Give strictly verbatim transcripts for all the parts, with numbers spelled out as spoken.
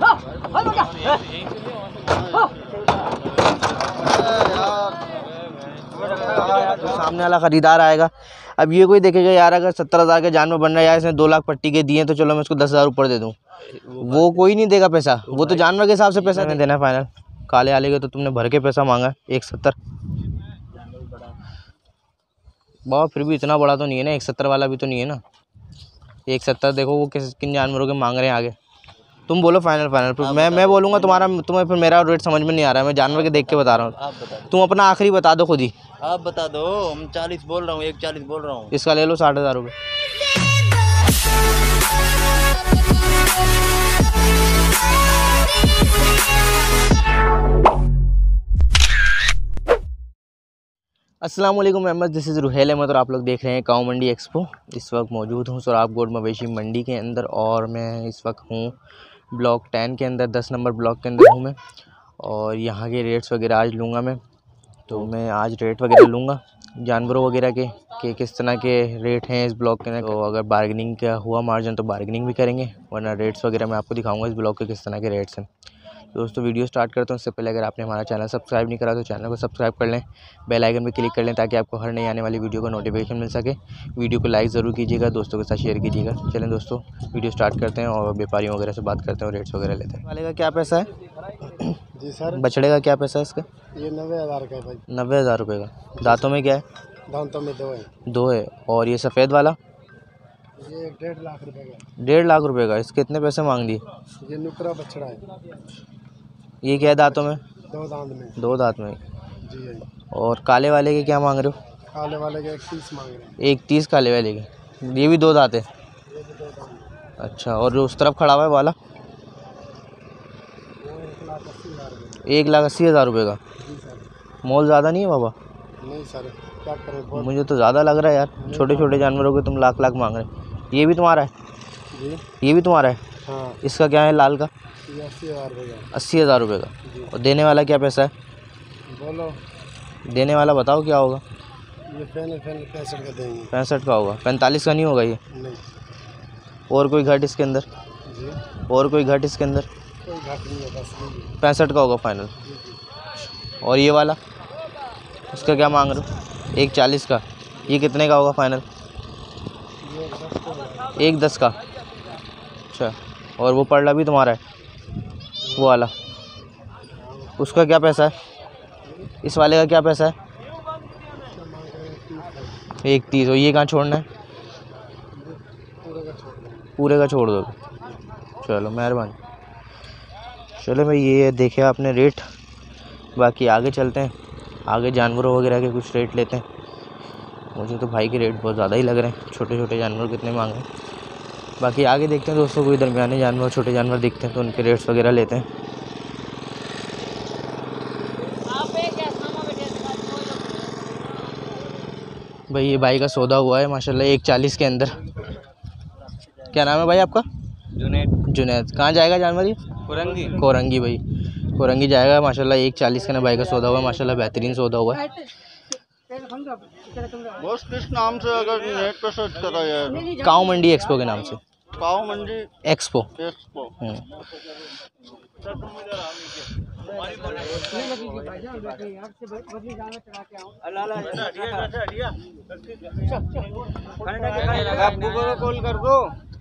तो सामने वाला खरीदार आएगा। अब ये कोई देखेगा यार अगर सत्तर हज़ार के जानवर बन रहा है यार इसने दो लाख पट्टी के दिए तो चलो मैं इसको दस हज़ार ऊपर दे दूँ, वो कोई नहीं देगा पैसा, वो तो जानवर के हिसाब से पैसा नहीं देना फाइनल। काले वाले के तो तुमने भर के पैसा मांगा एक सत्तर, बाबा फिर भी इतना बड़ा तो नहीं है ना, एक सत्तर वाला भी तो नहीं है ना। एक सत्तर देखो वो किस किन जानवरों के मांग रहे हैं आगे। तुम बोलो फाइनल फाइनल, मैं मैं बोलूँगा तुम्हारा, तुम्हें फिर मेरा रेट समझ में नहीं आ रहा है, मैं जानवर के देख के बता रहा हूँ। तुम अपना आखिरी बता दो खुद ही। आप बता दो, हम चालीस बोल रहा हूँ, एक चालीस बोल रहा हूँ। इसका ले लो साठ हज़ार रुपये। अस्सलाम वालेकुम अहमद, दिस इज़ रुहेल अहमद और आप लोग देख रहे हैं काऊ मंडी एक्सपो। इस वक्त मौजूद हूँ सोराबगोड मवेशी मंडी के अंदर और मैं इस वक्त हूँ ब्लॉक टेन के अंदर, दस नंबर ब्लॉक के अंदर हूँ मैं। और यहाँ के रेट्स वगैरह आज लूँगा मैं, तो मैं आज रेट वगैरह लूँगा जानवरों वगैरह के कि किस तरह के रेट हैं इस ब्लॉक के अंदर। तो अगर बार्गेनिंग का हुआ मार्जिन तो बार्गेनिंग भी करेंगे, वरना रेट्स वगैरह मैं आपको दिखाऊँगा इस ब्लॉक के किस तरह के रेट्स हैं। दोस्तों वीडियो स्टार्ट करते हैं उससे पहले अगर आपने हमारा चैनल सब्सक्राइब नहीं करा तो चैनल को सब्सक्राइब कर लें, बेल आइकन पर क्लिक कर लें ताकि आपको हर नई आने वाली वीडियो का नोटिफिकेशन मिल सके। वीडियो को लाइक ज़रूर कीजिएगा, दोस्तों के साथ शेयर कीजिएगा। चलें दोस्तों वीडियो स्टार्ट करते हैं और व्यापारियों वगैरह से बात करते हैं और रेट्स वगैरह लेते हैं। वाले का क्या पैसा है जी सर? बछड़े का क्या पैसा है इसका? ये नब्बे हज़ार का है भाई। नब्बे हज़ार रुपये का। दांतों में क्या है? दांतों में दो है। दो है। और ये सफ़ेद वाला? ये डेढ़ लाख रुपए का। डेढ़ लाख रुपए का। इसके कितने पैसे मांग दिए? ये नुकरा बछड़ा है। ये क्या है दांतों में? दो दांत में। दो दांत में जी है। और काले वाले के क्या मांग रहे हो? काले वाले के एक तीस मांग रहे हैं। एक तीस काले वाले के। ये भी दो दांत है? ये भी दो दांत। अच्छा, और जो उस तरफ खड़ा हुआ है वाला? वो एक लाख अस्सी हज़ार रुपये। एक लाख अस्सी हज़ार रुपये का। जी सर। मोल ज़्यादा नहीं है बाबा? नहीं सर, क्या करें बहुत। मुझे तो ज़्यादा लग रहा है यार, छोटे छोटे जानवरों के तुम लाख लाख मांग रहे हो। ये भी तुम्हारा है? जी ये भी तुम्हारा है? हाँ। इसका क्या है लाल का? ये अस्सी हज़ार रुपये का। अस्सी हज़ार रुपये का। और देने वाला क्या पैसा है? बोलो। देने वाला बताओ क्या होगा? ये फैनल फैनल पैंसठ का देंगे। पैंसठ का होगा। पैंतालीस का नहीं होगा ये? नहीं। और कोई घट इसके अंदर? जी और कोई घट इसके अंदर? कोई घाट नहीं है, बस यही पैंसठ का होगा फाइनल। है। और ये वाला इसका क्या मांग रहे हो? एक चालीस का। ये कितने का होगा फाइनल? ये दस का। एक दस का। अच्छा, और वो पड़ला भी तुम्हारा है वो वाला? उसका क्या पैसा है? इस वाले का क्या पैसा है? एक तीस। और ये कहाँ छोड़ना है? पूरे का छोड़ दो। चलो मेहरबानी। चलो भाई ये देखे आपने रेट, बाकी आगे चलते हैं, आगे जानवरों वगैरह के कुछ रेट लेते हैं। मुझे तो भाई के रेट बहुत ज़्यादा ही लग रहे हैं, छोटे छोटे जानवर कितने मांग रहे हैं। बाकी आगे देखते हैं दोस्तों, कोई दरमियाने जानवर छोटे जानवर दिखते हैं तो उनके रेट्स वगैरह लेते हैं। भाई ये भाई का सौदा हुआ है माशाल्लाह एक चालीस के अंदर। क्या नाम है भाई आपका? जुनैद। जुनैद। कहाँ जाएगा जानवर ये? कोरंगी। कोरंगी भाई, कोरंगी जाएगा माशाल्लाह एक चालीस का ना भाई का सौदा हुआ है माशाल्लाह, बेहतरीन सौदा हुआ है। बस किस नाम से अगर नेट पे सर्च करा जाए? काऊ मंडी एक्सपो के नाम से। काऊ मंडी एक्सपो। एक्सपो। गूगल कॉल कर दो।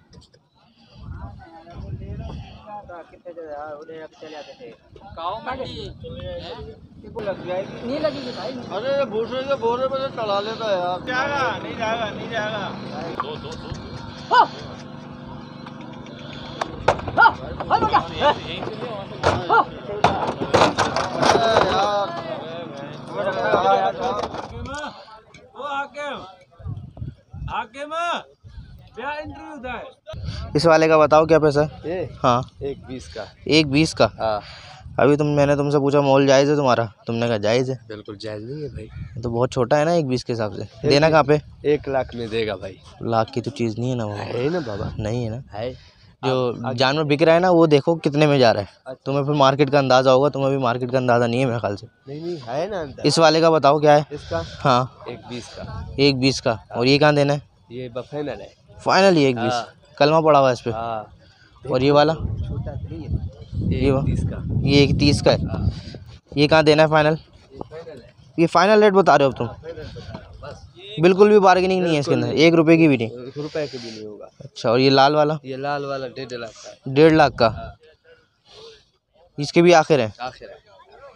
नहीं लगेगी भाई। अरे भूसे के बोरे पे चला लेता है यार। जाएगा नहीं जाएगा नहीं जाएगा। दो दो दो। इस वाले का बताओ क्या पैसा है? ये हाँ एक बीस का। एक बीस का। हाँ अभी तुम मैंने तुमसे पूछा मोल जायज़ है तुम्हारा, तुमने कहा जायज़ है। बिल्कुल जायज़ नहीं है भाई, तो बहुत छोटा है ना एक बीस के हिसाब से। देना कहाँ पे? एक लाख में देगा भाई। लाख की तो चीज़ नहीं है ना वो। है ना बाबा? नहीं है ना। है जो जानवर बिक रहा है ना वो देखो कितने में जा रहा है, तुम्हें फिर मार्केट का अंदाज़ा होगा। तुम्हें भी मार्केट का अंदाज़ा नहीं है मेरे ख्याल से। नहीं नहीं है ना। इस वाले का बताओ क्या है? इसका हाँ एक बीस का। एक बीस का। और ये कहाँ देना है? ये फाइनल है। फाइनल ही एक बीस। कलमा पड़ा हुआ है इस पर। हाँ। और ये वाला? छोटा थ्री है। ये वो- तीस का ये एक तीस का है। हाँ, ये कहाँ देना है फाइनल? ये फाइनल है। ये फाइनल रेट बता रहे हो तुम? फाइनल बता रहा हूँ, बस बिल्कुल भी बार्गेनिंग नहीं है इसके बिल्कुल अंदर, नहीं। एक रुपए की भी नहीं? एक रुपए के भी नहीं होगा। अच्छा, और ये लाल वाला? ये लाल वाला डेढ़ लाख का है। डेढ़ लाख का? हाँ, इसके भी आखिर है? आखिर है।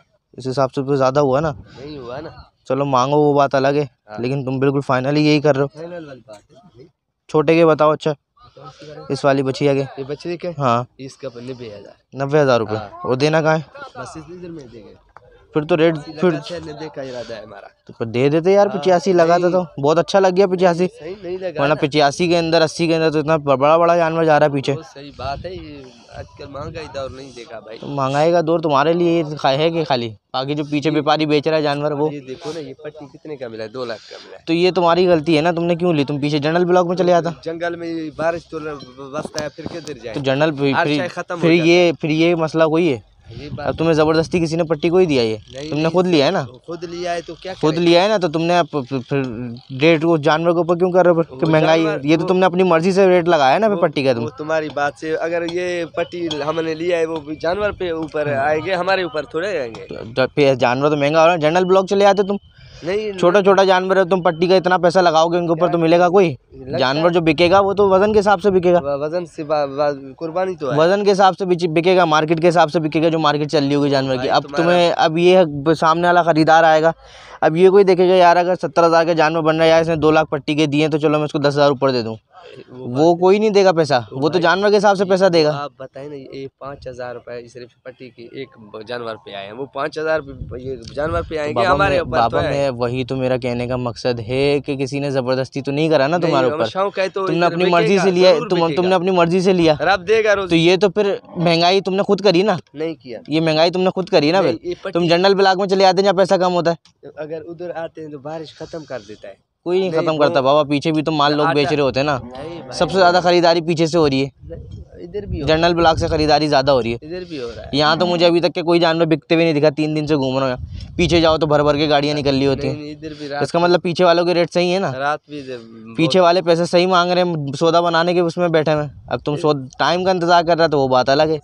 इस हिसाब से तो ज़्यादा हुआ ना। नहीं हुआ ना। चलो मांगो वो बात अलग है, हाँ। लेकिन तुम बिल्कुल फाइनल ही यही कर रहे हो। फाइनल वाली बात है। छोटे के बताओ। अच्छा, कौन सी करें? इस वाली बछिया के? ये बच्चे के हाँ, इसका नब्बे हजार नब्बे हज़ार रुपये। हाँ। और देना कहाँ है? बस इस इधर में देंगे। फिर तो रेट फिर नब्बे का इरादा है हमारा। तो फिर दे देते यार। हाँ, पचासी लगाता तो बहुत अच्छा लग गया। पचासी सही नहीं लगा वरना ना। पचासी के अंदर अस्सी के अंदर तो इतना बड़ा बड़ा जानवर जा रहा है पीछे। वो सही बात है। ये आजकल महंगाई दौर नहीं देखा भाई। तो महंगाई का दौर तुम्हारे लिए है कि खाली? बाकी जो पीछे व्यापारी बेच रहा है जानवर वो ये देखो ना, ये पट्टी कितने का मिला है? दो लाख का मिला है। तो ये तुम्हारी गलती है ना, तुमने क्यों ली? तुम पीछे जनरल ब्लॉक में चले जाता। जंगल में ये बारिश तो बसता है, फिर किधर जाए? तो जनरल हर फिर शय खत्म हो फिर जाता ये फिर ये मसला कोई है? ये अब बात तुम्हें जबरदस्ती किसी ने पट्टी को ही दिया? ये नहीं, तुमने नहीं, खुद लिया है ना? खुद लिया है तो क्या खुद करें? लिया है ना, तो तुमने अब फिर- फिर रेट को जानवर के ऊपर क्यों कर रहे हो? फिर कि वो महंगाई है। जानवर- ये तो वो- तुमने अपनी मर्जी से रेट लगाया है ना फिर वो- पट्टी का तुम। वो तुम्हारी बात से अगर ये पट्टी हमने लिया है, वो भी जानवर पे ऊपर आएंगे, हमारे ऊपर थोड़े आएंगे। तो फिर जानवर तो महंगा हो रहा है। जनरल ब्लॉक चले जाते तुम। नहीं, छोटा छोटा जानवर है, तुम पट्टी का इतना पैसा लगाओगे उनके ऊपर तो मिलेगा कोई? जानवर जो बिकेगा वो तो वजन के हिसाब से बिकेगा। व- वजन से बा- बा- कुर्बानी तो है। वजन के हिसाब से बिच- बिकेगा, मार्केट के हिसाब से बिकेगा, जो मार्केट चल रही होगी जानवर की। भाई अब तुम्हारा- तुम्हें अब ये ब- सामने वाला खरीदार आएगा, अब ये कोई देखेगा यार अगर सत्तर हज़ार का जानवर बन रहा है यार, इसने दो लाख पट्टी के दिए तो चलो मैं इसको दस हज़ार ऊपर दे दूँ। वो कोई नहीं देगा पैसा, वो तो जानवर के हिसाब से पैसा देगा। आप बताए ना, ये पाँच हजार रुपए सिर्फ पट्टी की एक जानवर पे आए हैं, वो पाँच हजार ये जानवर पे आएंगे बाबा हमारे मैं ऊपर बाबा तो है। मैं वही तो मेरा कहने का मकसद है कि किसी ने जबरदस्ती तो नहीं करा ना तुम्हारे नहीं, ऊपर। शौक है तो तुमने इधर अपनी मर्जी से बिकेगा, लिया, जरूर तुम बिकेगा। तुमने अपनी मर्जी से लिया रब देगा रोज। तो ये तो फिर महंगाई तुमने खुद करी ना। नहीं किया। ये महंगाई तुमने खुद करी ना। नहीं, फिर ये पट्टी- तुम जनरल ब्लॉक में चले जाते हैं जहाँ पैसा कम होता है। अगर उधर आते हैं तो बारिश खत्म कर देता है। कोई नहीं नहीं, खत्म वो- करता बाबा, पीछे भी तो माल लोग आटा- बेच रहे होते हैं ना। नहीं भाई, सबसे ज्यादा खरीदारी पीछे से हो रही है, नहीं, इधर भी हो जनरल ब्लॉक से खरीदारी ज्यादा हो रही है। इधर भी हो रहा है। यहाँ तो मुझे अभी तक के कोई जानवर बिकते हुए नहीं दिखा, तीन दिन से घूम रहा हूँ। पीछे जाओ तो भर भर के गाड़ियाँ निकल रही होती नहीं, हैं। नहीं, इधर भी रात इसका मतलब पीछे वालों के रेट सही है ना, रात भी दे- पीछे वाले पैसे सही मांग रहे हैं सौदा बनाने के, उसमें बैठे हैं। अब तुम सौ टाइम का इंतजार कर रहा है तो वो बात अलग है।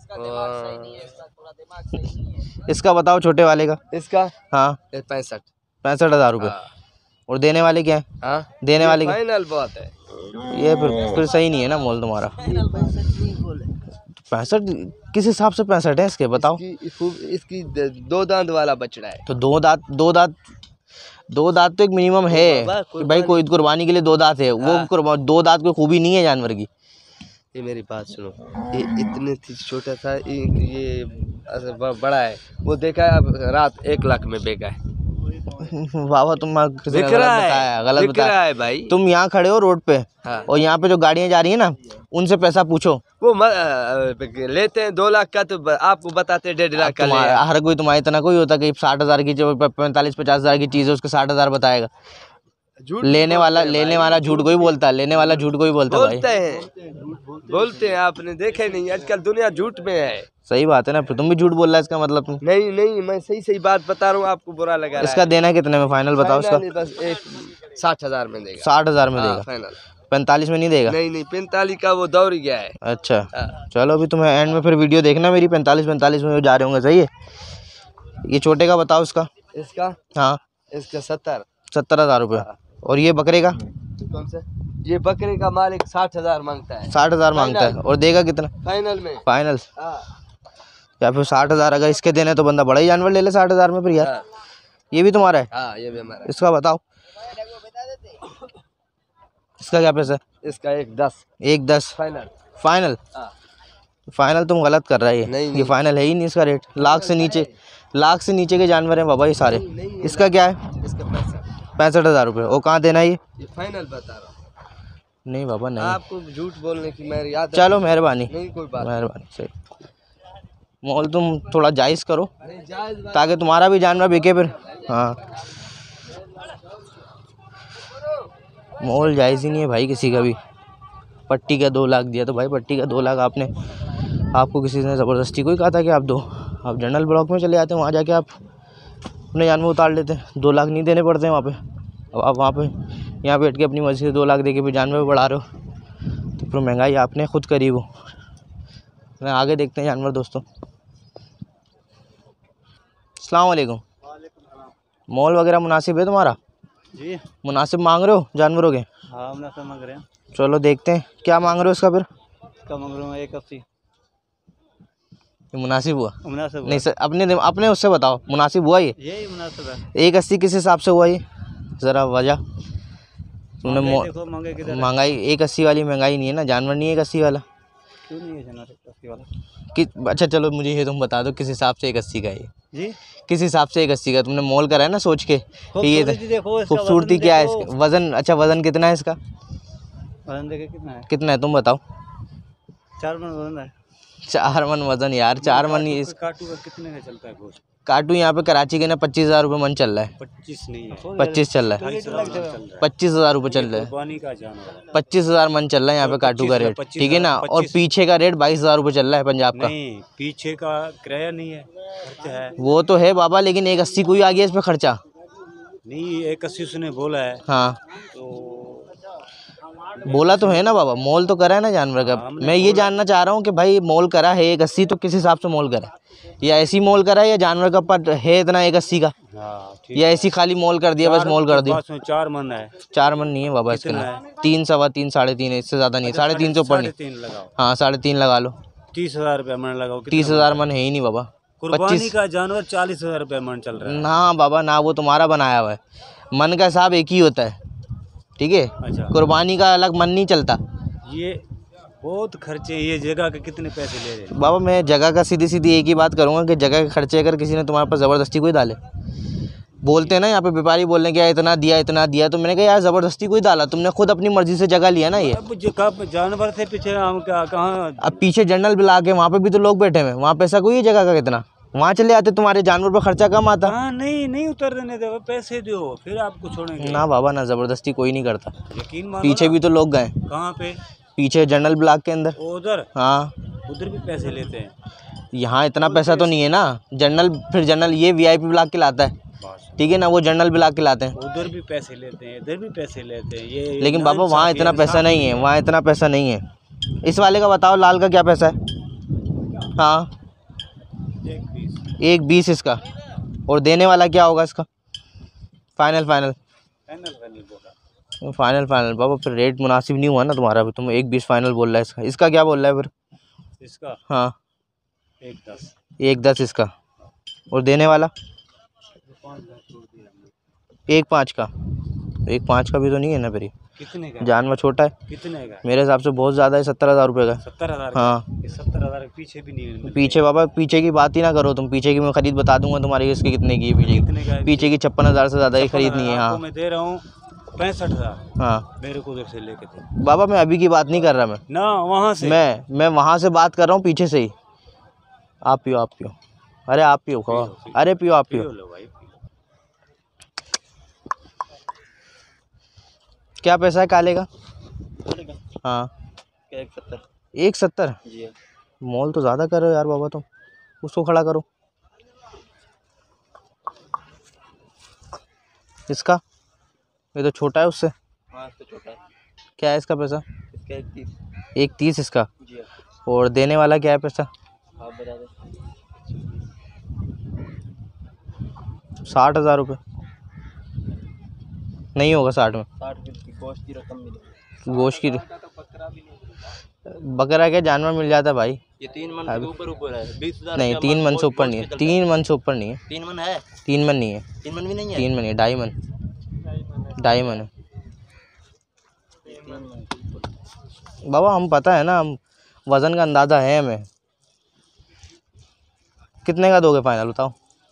बहुत- इसका बताओ छोटे वाले का। इसका हाँ, पैंसठ। पैंसठ हज़ार रुपये। और देने वाले क्या है? हाँ, देने वाले क्या? फाइनल बहुत है। ये फिर फिर सही नहीं है ना मोल तुम्हारा। पैंसठ किस हिसाब से पैंसठ है इसके बताओ? इसकी खूब इसकी द- दो दांत वाला बछड़ा है। तो दो दांत दो दांत दो दांत तो एक मिनिमम है बाबा, कि भाई कोई कुर्बानी के लिए दो दांत है। वो हाँ। कुर्बा दो दांत कोई खूबी नहीं है जानवर की। ये मेरी बात सुनो, ये इतने थी छोटा था, ये ये ब- बड़ा है। वो देखा है अब रात एक लाख में बेचा है। बाबा तुम किसी ने बिक गलत रहा है, बताया, गलत बिक बताया। रहा है भाई। तुम यहाँ खड़े हो रोड पे हाँ। और यहाँ पे जो गाड़ियाँ जा रही है ना उनसे पैसा पूछो। वो म, अ, लेते हैं दो लाख का तो ब- आपको बताते हैं डेढ़ लाख का ले तुम्हारा आए। हर कोई तुम्हारा इतना कोई होता कि साठ हज़ार की जो पैंतालीस पचास हज़ार की चीज़ है उसके साठ हज़ार बताएगा। झूठ लेने वाला बोलते हैं लेने भाई, वाला झूठ को ही बोलता है, लेने वाला झूठ को ही बोलता है बोलते भाई। हैं बोलते हैं आपने देखे नहीं, आजकल दुनिया झूठ में है। सही बात है ना, फिर तुम भी झूठ बोल रहा है इसका मतलब तुम। नहीं नहीं, मैं सही सही बात बता रहा हूँ, आपको बुरा लगा रहा इसका देना कितने में फाइनल बताओ इसका? फाइनल बस एक साठ हजार में देगा। साठ हज़ार में हाँ, देगा, फाइनल। पैंतालीस में नहीं देगा? नहीं नहीं, पैंतालीस का वो दौड़ गया है। अच्छा हाँ। चलो अभी तुम्हें एंड में फिर वीडियो देखना मेरी, पैंतालीस पैंतालीस में जा रहे होंगे। सही है। ये छोटे का बताओ इसका? इसका हाँ, इसका सत्तर। सत्तर हज़ार रुपये। और ये बकरे का? कौन सा? ये बकरे का मालिक साठ हजार मांगता है। साठ हज़ार मांगता है। और देगा कितना फाइनल में? फाइनल? हाँ। या फिर साठ हज़ार अगर इसके देने तो बंदा बड़ा ही जानवर ले ले साठ हज़ार में फिर यार। हाँ, ये भी तुम्हारा है? हाँ, ये भी हमारा है। इसका बताओ, इसका क्या पैसा है? इसका एक दस एक दस फाइनल। फाइनल? हाँ। फाइनल तुम गलत कर रहा है। ये नहीं, ये नहीं। फाइनल है ही नहीं इसका रेट। लाख से नीचे लाख से नीचे के जानवर हैं बाबा ये सारे। नहीं, नहीं, ये इसका क्या है? इसका पैसा पैंसठ हज़ार रुपये। और कहाँ देना है ये? ये फाइनल बता रहा हूँ। नहीं बाबा नहीं। आपको झूठ बोलने की मेरी याद चलो मेहरबानी नहीं, कोई बात मेहरबानी। सही मोल तुम थोड़ा जायज़ करो नहीं, जायज बात। ताकि तुम्हारा भी जानवर बिके फिर। हाँ, मोल जायज़ ही नहीं है भाई किसी का भी। पट्टी का दो लाख दिया तो भाई पट्टी का दो लाख आपने, आपको किसी ने ज़बरदस्ती को ही कहा था कि आप दो, आप जनरल ब्लॉक में चले जाते हैं, वहाँ जाके आप अपने जानवर उतार लेते हैं। दो लाख नहीं देने पड़ते हैं वहाँ पे। अब आप वहाँ पे यहाँ बैठ के अपनी मर्ज़ी से दो लाख दे के फिर जानवर बढ़ा रहे हो तो फिर महंगाई आपने खुद करी। वो मैं आगे देखते हैं जानवर दोस्तों। अस्सलाम वालेकुम। मोल वगैरह मुनासिब है तुम्हारा? जी मुनासिब मांग रहे हो जानवरों के? हाँ मुनासिब मांग रहे हैं। चलो देखते हैं क्या मांग रहे हो इसका फिर। इसका मांग रहा हूँ एक अस्सी। ये मुनासिब हुआ? मुनासिब नहीं सर, अपने अपने उससे बताओ मुनासिब हुआ ये? यही मुनासिब है। एक अस्सी किस हिसाब से हुआ ये, ज़रा वजह? तुमने महंगाई देखो, महंगाई किधर है? महंगाई एक अस्सी वाली महंगाई नहीं है ना, जानवर नहीं है एक अस्सी वाला। क्यों नहीं है जानवर एक अस्सी वाला? कि अच्छा चलो मुझे ये तुम बता दो किस हिसाब से एक अस्सी का है ये? जी किस हिसाब से एक अस्सी का तुमने मोल करा है ना सोच के कि ये खूबसूरती देखो, इसका खूबसूरती वजन क्या है देखो। इसका वजन? अच्छा वजन कितना है इसका? वजन देखे कितना है? कितना है तुम बताओ। चार मन वजन है। चार मन वजन यार, चार मन ये काटू- काटू का कितने का चलता है गोश्त? काटू यहाँ पे कराची के ना पच्चीस हज़ार रुपये मन चल रहा है। पच्चीस नहीं है, पच्चीस चल रहा है, ढाई सौ मन चल रहा है। पच्चीस हज़ार रुपये चल रहा है। कुर्बानी का जानवर है। पच्चीस हज़ार मन चल रहा है यहाँ पे काटू का रेट, ठीक है ना। और पीछे का रेट बाईस हज़ार रुपये चल रहा है पंजाब का। नहीं, पीछे का किराया नहीं है, खर्चा है। वो तो है बाबा, लेकिन एक अस्सी कोई आ गया इस पे खर्चा। नहीं, एक अस्सी उसने बोला है हाँ तो बोला तो है ना बाबा, मोल तो करा है ना जानवर का। मैं ये जानना चाह रहा हूँ कि भाई मोल करा है एक अस्सी तो किस हिसाब से मोल करा है? या ऐसी मोल करा है या जानवर का पट है इतना एक अस्सी का, हाँ, ठीक या ऐसी खाली मोल कर दिया बस मोल कर दिया? पास में चार मन है। चार मन नहीं है बाबा इसके कितना लिए, है? तीन सवा तीन साढ़े तीन है, इससे ज़्यादा नहीं है। साढ़े तीन से ऊपर साढ़े नहीं। तीन लगाओ, हाँ साढ़े तीन लगा लो। तीस हजार रुपया मन लगाओ। कितना तीस हज़ार मन है ही नहीं बाबा। कुर्बानी पच्चीस का जानवर चालीस हजार रुपया मन चल रहा है। ना बाबा ना, वो तुम्हारा बनाया हुआ है। मन का हिसाब एक ही होता है, ठीक है। अच्छा, कुर्बानी का अलग मन नहीं चलता ये बहुत खर्चे, ये जगह के कितने पैसे ले रहे हैं? बाबा। मैं जगह का सीधी सीधी एक ही बात करूँगा कि जगह के खर्चे अगर किसी ने तुम्हारे पास ज़बरदस्ती कोई डाले, बोलते हैं ना यहाँ पे व्यापारी बोलने क्या इतना दिया इतना दिया, तो मैंने कहा यार ज़बरदस्ती कोई डाला, तुमने खुद अपनी मर्जी से जगह लिया ना ये। अब जगह जानवर से पीछे हम क्या कहाँ? अब पीछे जनरल बिला के वहाँ पे भी तो लोग बैठे हुए हैं, वहाँ पैसा कोई है जगह का कितना? वहाँ चले आते तुम्हारे जानवर पर खर्चा कम आता। हाँ, नहीं नहीं उतर देने दो, पैसे दो फिर आपको छोड़ेंगे। ना बाबा ना, ज़बरदस्ती कोई नहीं करता। यकीन मानो पीछे ना। भी तो लोग गए, कहाँ पे? पीछे जनरल ब्लॉक के अंदर। उधर हाँ उधर भी पैसे लेते हैं। यहाँ इतना पैसा तो नहीं है ना। जनरल फिर जनरल ये वीआईपी ब्लॉक के लाता है, ठीक है ना, वो जनरल ब्लॉक के लाते हैं। उधर भी पैसे लेते हैं, इधर भी पैसे लेते हैं। ये लेकिन बाबा वहाँ इतना पैसा नहीं है, वहाँ इतना पैसा नहीं है। इस वाले का बताओ, लाल का क्या पैसा है? हाँ एक बीस। एक बीस इसका। और देने वाला क्या होगा इसका? फाइनल फाइनल फाइनल फाइनल बोला। फाइनल फाइनल बाबा, फिर रेट मुनासिब नहीं हुआ ना तुम्हारा भी। तुम एक बीस फाइनल बोल रहा है इसका। इसका क्या बोल रहा है फिर? इसका हाँ एक दस। एक दस इसका। और देने वाला एक पाँच का। एक पाँच का भी तो नहीं है ना फिर? ये कितने का? जानवर छोटा है कितने का? मेरे हिसाब से, बहुत ज़्यादा है, सत्तर हज़ार रुपये का। सत्तर हजार। हाँ ये सत्तर हजार के पीछे भी नहीं है। पीछे बाबा, पीछे की बात ही ना करो तुम। पीछे की मैं खरीद बता दूंगा तुम्हारी, इसकी कितने की है पीछे कितने का की? है? पीछे की छप्पन हज़ार से ज़्यादा की खरीदनी है। हाँ आपको मैं दे रहा हूँ पैंसठ हजार। हाँ मेरे को उधर से लेके दे। बाबा, मैं अभी की बात नहीं कर रहा। मैं ना वहाँ से मैं मैं वहाँ से बात कर रहा हूँ, पीछे से ही। आप पियो आप पियो, अरे आप पियो खाओ, अरे पियो आप पियो। पियो लो भाई, पियो। क्या पैसा है काले का? हाँ क्या एक सत्तर? एक सत्तर? जी मोल तो ज़्यादा करो यार बाबा तुम, उसको खड़ा करो। इसका ये तो छोटा है उससे। हाँ, तो छोटा है। क्या है इसका पैसा? इसका एक तीस। एक तीस इसका। जी और देने वाला क्या है पैसा? आप बता दो। साठ हज़ार रुपये नहीं होगा साठ में। साठ की गोश्त की रकम मिलेगी। गोश्त की बकरा क्या जानवर मिल जाता है भाई। ये तीन मन के ऊपर ऊपर है। बीस हजार नहीं तीन मन से ऊपर नहीं है, तीन मन से ऊपर नहीं है। तीन मन है? तीन मन नहीं है, तीन मन भी नहीं है? तीन मन है, ढाई मन, ढाई मन है बाबा। हम पता है ना, हम वज़न का अंदाज़ा है हमें। कितने का दोगे फाइनल बताओ?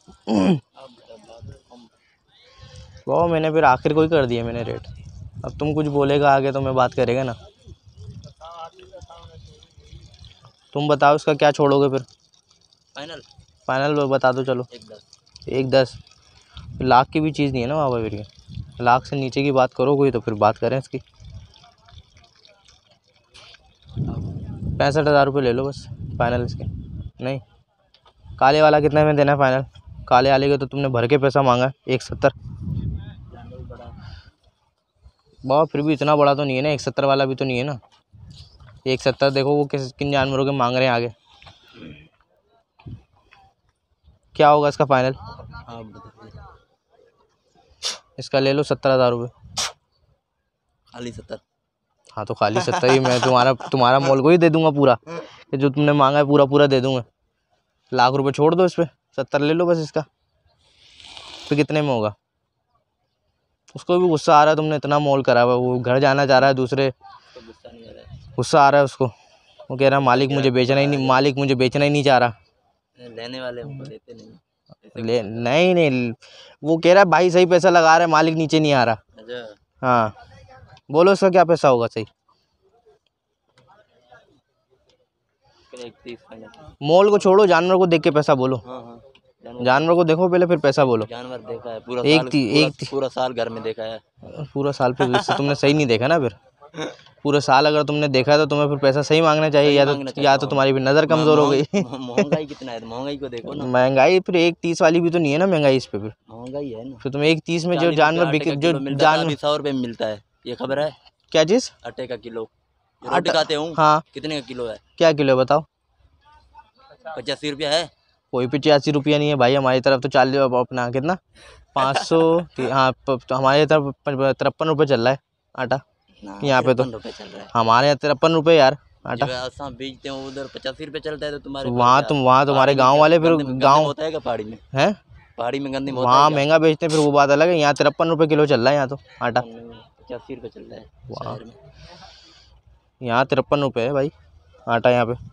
बाबा मैंने फिर आखिर को ही कर दिया मैंने रेट। अब तुम कुछ बोलेगा आगे तो मैं बात करेगा ना। तुम बताओ इसका क्या छोड़ोगे फिर? फाइनल फाइनल बता दो चलो। एक दस। एक दस? लाख की भी चीज़ नहीं है ना बाबा फिर ये। लाख से नीचे की बात करो कोई तो फिर बात करें इसकी। पैंसठ हज़ार रुपये ले लो बस फाइनल इसके। नहीं काले वाला कितने में देना है फाइनल? काले वाले का तो तुमने भर के पैसा मांगा है, एक सत्तर। बाबा फिर भी इतना बड़ा तो नहीं है ना, एक सत्तर वाला भी तो नहीं है ना। एक सत्तर देखो वो किस किन जानवरों के मांग रहे हैं आगे। क्या होगा इसका फाइनल? आप बताइए। इसका ले लो सत्तर हज़ार रुपये। खाली सत्तर? हाँ तो खाली सत्तर ही मैं तुम्हारा तुम्हारा मोल को ही दे दूंगा पूरा, ये जो तुमने मांगा है पूरा पूरा दे दूंगा। लाख रुपए छोड़ दो इस पर, सत्तर ले लो बस इसका। तो कितने में होगा? उसको भी गुस्सा आ रहा है, तुमने इतना मोल करा हुआ, वो घर जाना चाह रहा है दूसरे, तो गुस्सा नहीं आ रहा है? गुस्सा आ रहा है उसको। वो कह रहा है मालिक मुझे बेचना ही नहीं, मालिक मुझे बेचना ही नहीं चाह रहा। लेने वाले हमको देते नहीं। ऐसे ले नहीं नहीं, वो कह रहा है भाई सही पैसा लगा रहा है, मालिक नीचे नहीं आ रहा। अच्छा, हाँ बोलो इसका क्या पैसा होगा सही? एक तीस फाइनल। मोल को छोड़ो, जानवर को देख के पैसा बोलो। हाँ हाँ, जानवर जानवर को देखो पहले फिर पैसा बोलो। जानवर देखा है पूरा एक साल, ती- पूरा, एक ती- पूरा साल घर में देखा है। पूरा साल फिर इससे तुमने सही नहीं देखा ना। फिर पूरा साल अगर तुमने देखा तो तुम्हें फिर पैसा सही मांगना चाहिए, सही या मांगना तो चाहिए। या तो तुम्हारी भी नज़र कमज़ोर हो गई। महंग- महंगाई कितना है, तो महंगाई को देखो ना। महंगाई फिर एक तीस वाली भी तो नहीं है ना महंगाई इस पे। फिर महंगाई है ना। फिर तुम एक तीस में जो चालीस जानवर रुपये बिक आटे का जो किलो मिलता था, जानवर अभी सौ रुपये में मिलता है, ये खबर है? क्या चीज़? आटे का किलो, ये रोटी खाते हूँ। हाँ कितने का किलो है? क्या किलो है बताओ? पचासी रुपया है। कोई पचासी रुपया नहीं है भाई, हमारी तरफ तो चालीस अपना कितना पाँच सौ हाँ प- तो हमारी तरफ तिरपन रुपये चल रहा है आटा ना, यहाँ पे तो। तिरपन रुपये चल रहा है। हमारे यहाँ तिरपन रुपये यार आटा। जब आसाम बेचते हैं उधर पचासी रुपये चलता है, तो तुम्हारे तो वहाँ तुम वहाँ तुम्हारे गांव वाले फिर गांव होता है क्या पहाड़ी में? हैं पहाड़ी में गंदे में होता वहाँ है महंगा बेचते हैं, फिर वो बात अलग है। यहाँ तिरपन रुपये किलो चल रहा है यहाँ तो आटा। पचासी रुपये चल रहा है वाह। शहर में। यहाँ तिरपन रुपये है भाई आटा यहाँ पे।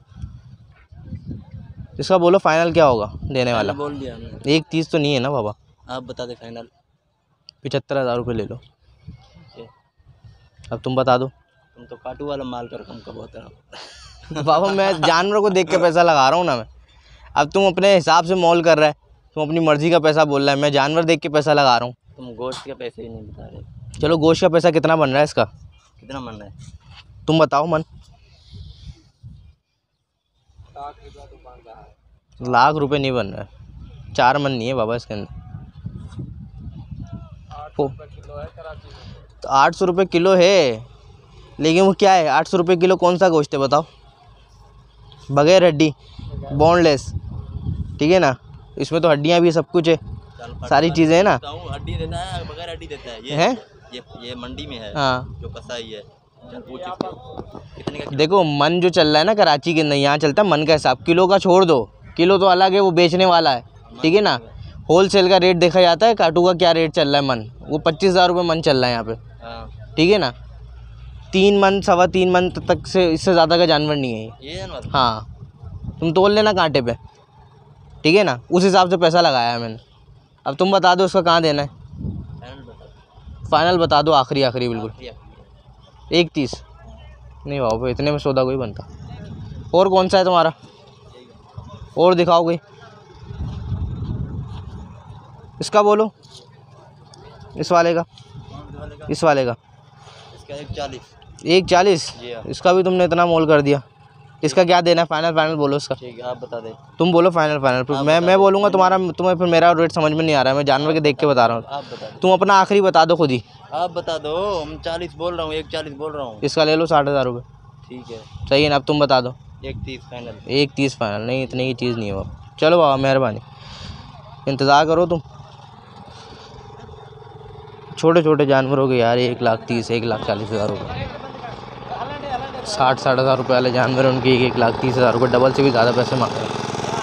इसका बोलो फाइनल क्या होगा देने वाला? बोल दिया हमने। एक तीस तो नहीं है ना बाबा? आप बता दे फाइनल। पचहत्तर हज़ार रुपये ले लो। ठीक है। अब तुम बता दो। तुम तो काटू वाला माल कर कम कब होता है। बाबा मैं जानवर को देख के पैसा लगा रहा हूँ ना मैं। अब तुम अपने हिसाब से मोल कर रहा है, तुम अपनी मर्जी का पैसा बोल रहा है, मैं जानवर देख के पैसा लगा रहा हूँ। तुम गोश्त के पैसे ही नहीं बता रहे। चलो गोश्त का पैसा कितना बन रहा है इसका? कितना मन है? तुम बताओ मन। लाख रुपए नहीं बन रहा है, चार मन नहीं है बाबा इसके अंदर। ओ, तो आठ सौ रुपये किलो है, लेकिन वो क्या है आठ सौ रुपये किलो कौन सा गोश्त है बताओ? बगैर हड्डी, बोनलेस, ठीक है ना। इसमें तो हड्डियाँ भी सब कुछ है, सारी चीज़ें हैं ना। हड्डी देता है बगैर हड्डी देता है ये हैं? ये ये मंडी में है। हाँ जो कसाई है। चल पूछ इसको, कितने का? देखो मन जो चल रहा है ना कराची के अंदर, यहाँ चलता है मन का हिसाब। किलो का छोड़ दो, किलो तो अलग है, वो बेचने वाला है, ठीक है ना। होल सेल का रेट देखा जाता है, काटू का क्या रेट चल रहा है मन, वो पच्चीस हज़ार रुपये मन चल रहा है यहाँ पे, हाँ। ठीक है ना। तीन मन सवा तीन मन तक से इससे ज़्यादा का जानवर नहीं है ये। ये जानवर? हाँ तुम तोल लेना कांटे पे, ठीक है ना, उस हिसाब से पैसा लगाया है मैंने। अब तुम बता दो उसका कहाँ देना है? फाइनल बता। फाइनल बता दो, आखिरी आखिरी बिल्कुल। आखिरी- एक तीस नहीं बाबा, इतने में सौदा कोई बनता। और कौन सा है तुम्हारा? और दिखाओ कोई। इसका बोलो, इस वाले का, इस वाले का इसका एक चालीस। एक चालीस। जी हाँ। इसका भी तुमने इतना मोल कर दिया, इसका क्या देना है? फाइनल फाइनल बोलो इसका। ठीक है, आप बता दे। तुम बोलो फाइनल फाइनल, फिर आप मैं बता मैं दो। बोलूँगा तुम्हारा, तुम्हें फिर मेरा रेट समझ में नहीं आ रहा है, मैं जानवर के देख के बता रहा हूँ। आप बता दो। तुम अपना आखिरी बता दो खुद ही। आप बता दो, हम चालीस बोल रहा हूँ, एक चालीस बोल रहा हूँ। इसका ले लो साठ हज़ार रुपये, ठीक है, सही है ना। अब तुम बता दो। एक तीस फाइनल। एक तीस फाइनल नहीं, इतने की चीज़ नहीं है बाबा। चलो बाबा मेहरबानी, इंतज़ार करो तुम। छोटे छोटे जानवरों के यार एक लाख तीस, एक लाख चालीस हज़ार रुपये, साठ साठ हज़ार रुपये वाले जानवर उनके एक एक लाख तीस हज़ार रुपये, डबल से भी ज़्यादा पैसे मांग रहे हैं।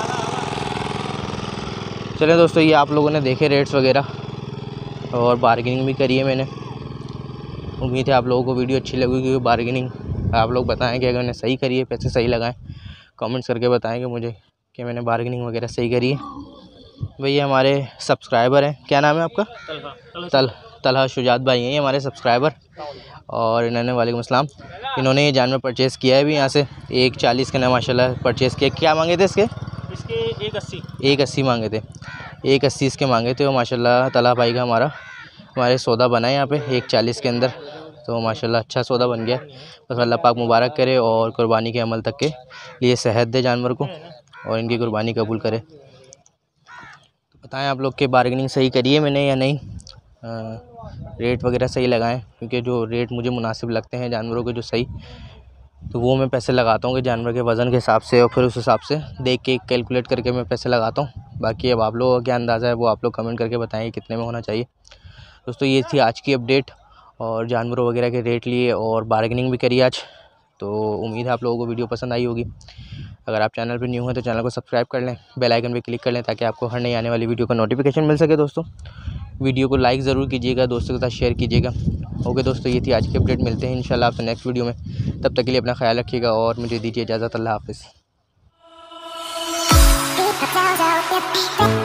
चलिए दोस्तों, ये आप लोगों ने देखे रेट्स वगैरह और बार्गेनिंग भी करी है मैंने। उम्मीद है आप लोगों को वीडियो अच्छी लगेगी, क्योंकि बार्गेनिंग आप लोग बताएं कि अगर मैंने सही करी है, पैसे सही लगाएं, कमेंट्स करके बताएं कि मुझे कि मैंने बार्गेनिंग वगैरह सही करी है। भैया हमारे सब्सक्राइबर हैं, क्या नाम है आपका? तल तलहा शुजात भाई हैं ये हमारे सब्सक्राइबर, और इन्होंने वालेकुम अस्सलाम, इन्होंने ये जानवर परचेज़ किया है भी यहाँ से। एक चालीस का ना माशाल्लाह परचेज़ किया। क्या मांगे थे इसके? इसके एक अस्सी। एक अस्सी मांगे थे, एक अस्सी इसके मांगे थे। और माशाल्लाह तलहा भाई का हमारा हमारे सौदा बना है यहाँ पे एक चालीस के अंदर, तो माशाल्लाह अच्छा सौदा बन गया। बस अल्लाह पाक मुबारक करे और कुर्बानी के अमल तक के लिए सेहत दे जानवर को, और इनकी कुर्बानी कबूल करे। बताएं आप लोग के बार्गेनिंग सही करी है मैंने या नहीं, आ, रेट वगैरह सही लगाएं, क्योंकि जो रेट मुझे मुनासिब लगते हैं जानवरों के जो सही, तो वो मैं पैसे लगाता हूँ कि जानवर के वज़न के हिसाब से, और फिर उस हिसाब से देख के कैलकुलेट करके मैं पैसे लगाता हूँ। बाकी अब आप लोगों का क्या अंदाज़ा है वो आप लोग कमेंट करके बताएं कितने में होना चाहिए। दोस्तों ये थी आज की अपडेट और जानवरों वगैरह के रेट लिए और बार्गेनिंग भी करी आज। तो उम्मीद है आप लोगों को वीडियो पसंद आई होगी। अगर आप चैनल पर न्यू हैं तो चैनल को सब्सक्राइब कर लें, बेल आइकन पे क्लिक कर लें ताकि आपको हर नई आने वाली वीडियो का नोटिफिकेशन मिल सके। दोस्तों वीडियो को लाइक ज़रूर कीजिएगा, दोस्तों के साथ शेयर कीजिएगा। ओके दोस्तों, ये थी आज की अपडेट। मिलते हैं इंशाल्लाह आपसे नेक्स्ट वीडियो में। तब तक के लिए अपना ख्याल रखिएगा और मुझे दीजिए इजाज़त। अल्लाह हाफ़िज़।